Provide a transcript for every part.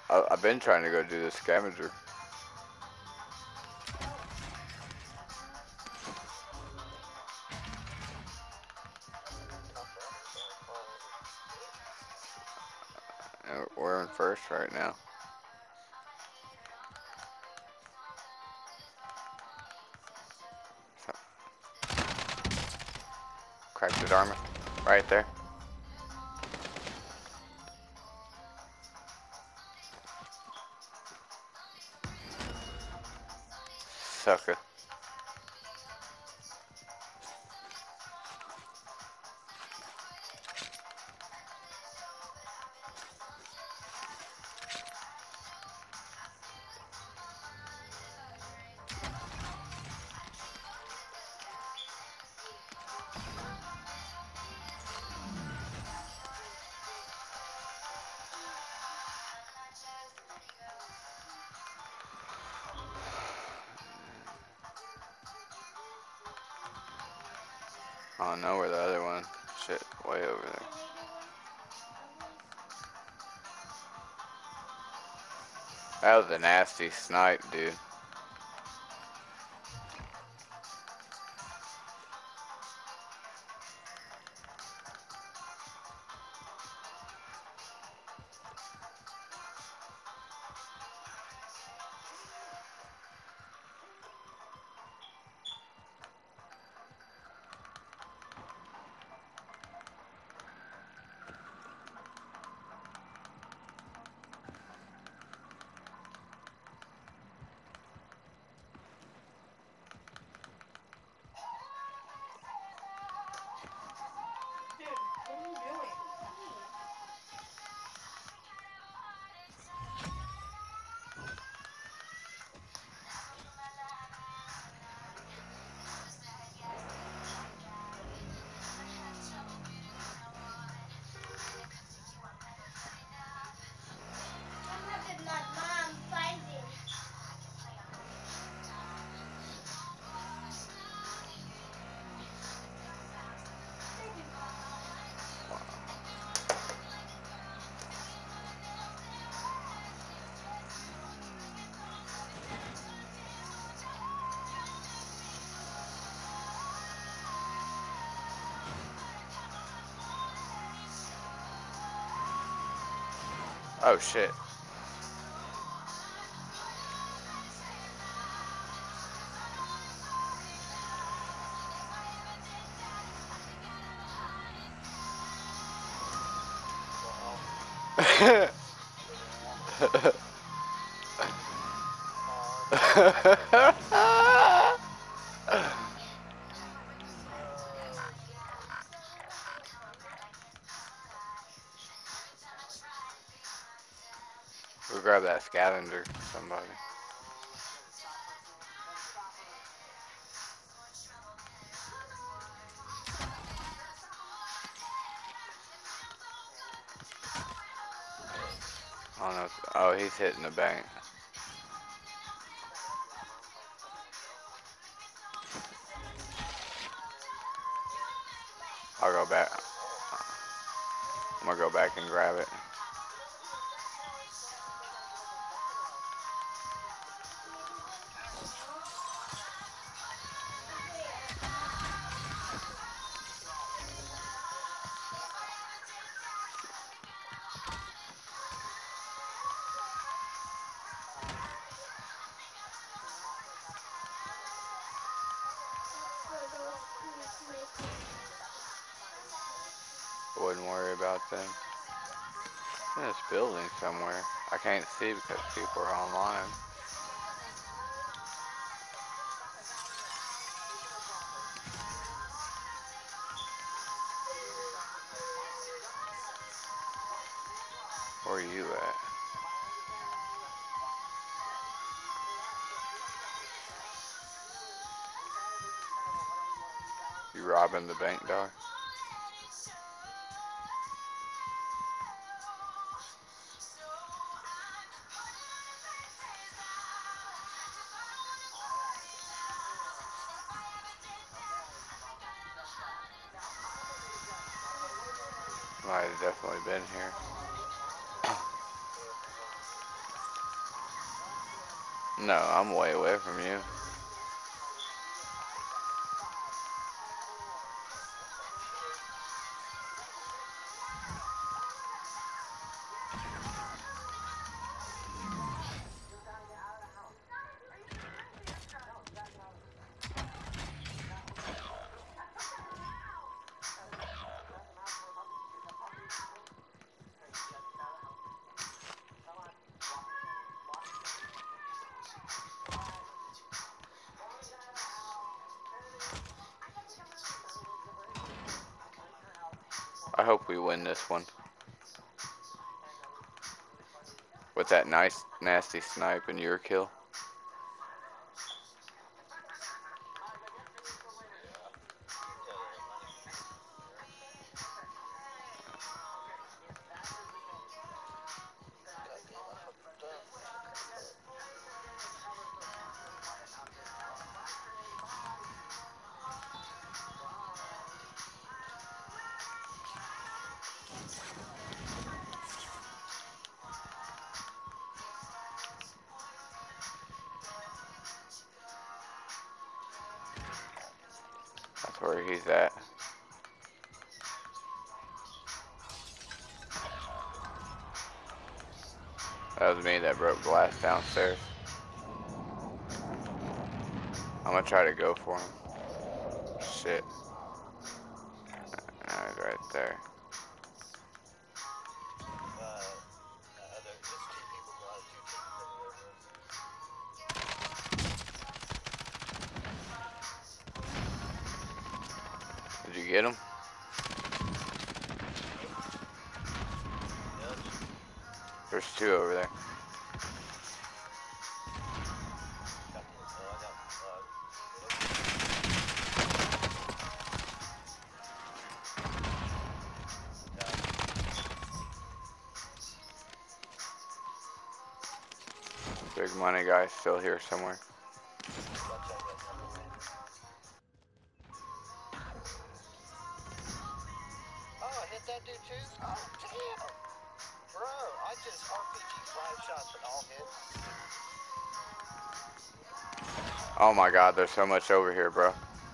I've been trying to go do the scavenger. We're in first right now. Cracked his armor. Right there. Sucker. I don't know where the other one. Shit, way over there. That was a nasty snipe, dude. Oh shit. We'll grab that scavenger, somebody. I don't know. Oh, he's hitting the bank. I'll go back. I'm gonna go back and grab it. Wouldn't worry about them. In this building somewhere. I can't see because people are online. Where are you at? You robbing the bank, dog? Might have definitely been here. No, I'm way away from you. I hope we win this one. With that nice, nasty snipe and your kill. That's where he's at. That was me that broke glass downstairs. I'm gonna try to go for him. Shit. No, he's right there. Did you get him? There's two over there. Big money guy still here somewhere. Oh, I hit that dude too? Oh, damn! Bro, I just RPG 5 shots and all hit. Oh my god, there's so much over here, bro.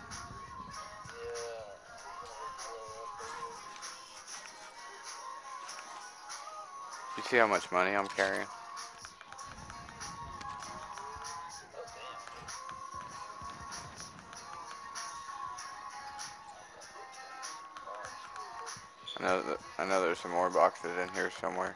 You see how much money I'm carrying? I know there's some more boxes in here somewhere.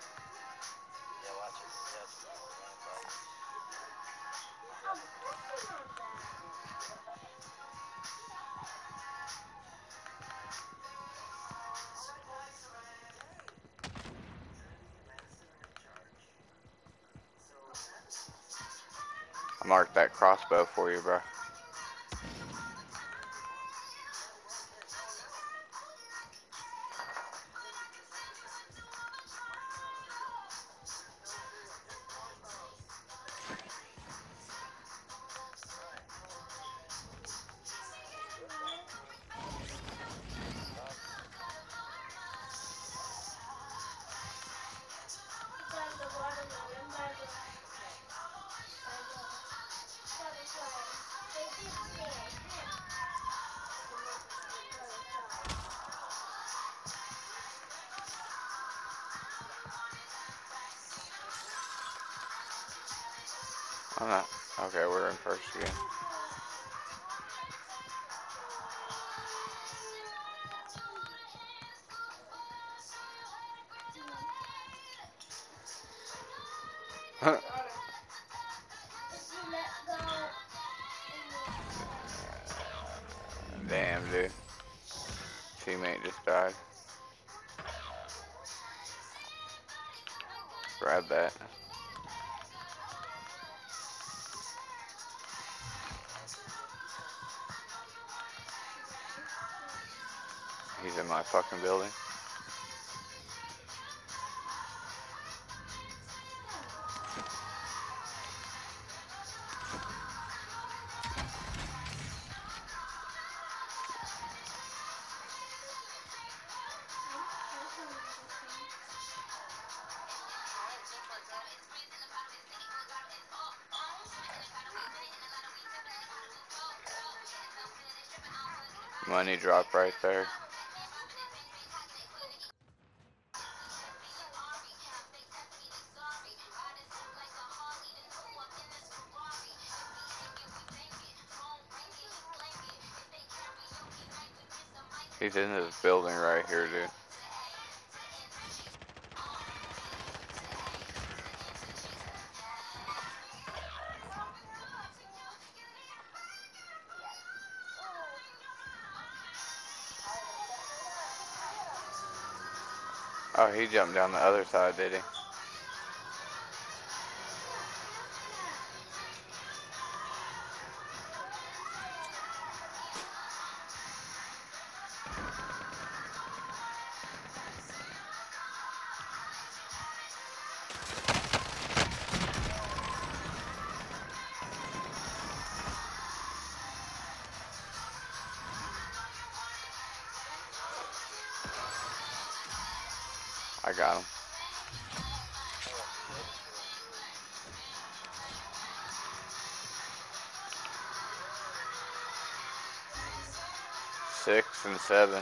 I marked that crossbow for you, bro. I'm not. Okay, we're in first again. Damn, dude. Teammate just died. Grab that. He's in my fucking building. Money drop right there. He's in this building right here, dude. Oh, he jumped down the other side, did he? I got him. Six and seven.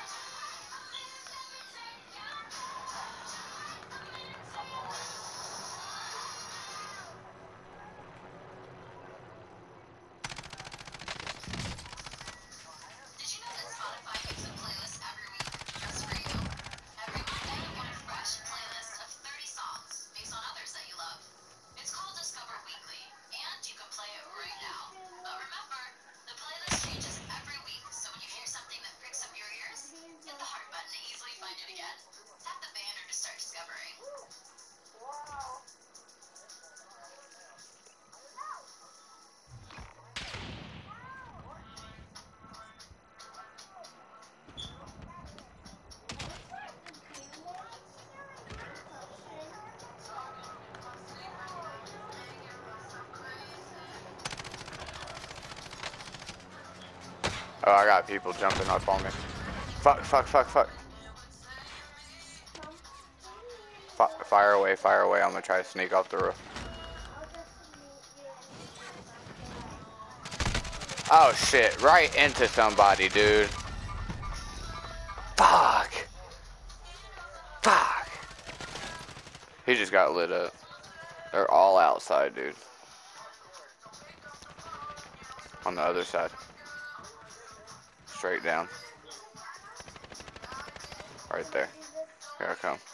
Oh, I got people jumping up on me. Fuck, fuck, fuck, fuck. Fire away, fire away. I'm gonna try to sneak off the roof. Oh shit, right into somebody, dude. Fuck. Fuck. He just got lit up. They're all outside, dude. On the other side. Straight down. Right there. Here I come.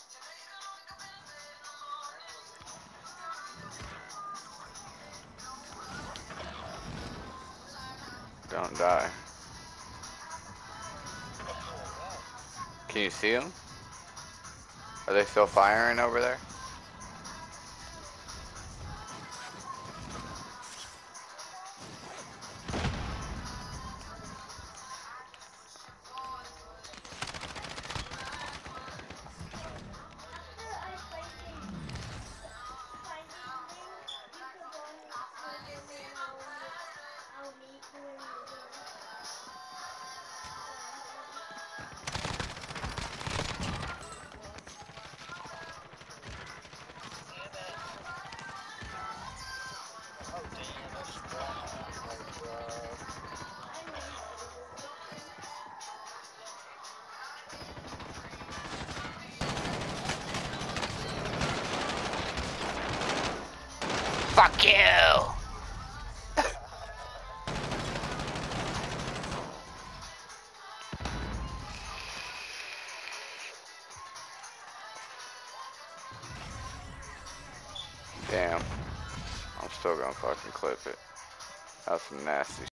Don't die. Can you see them? Are they still firing over there? Fuck you! Damn. I'm still gonna fucking clip it. That's some nasty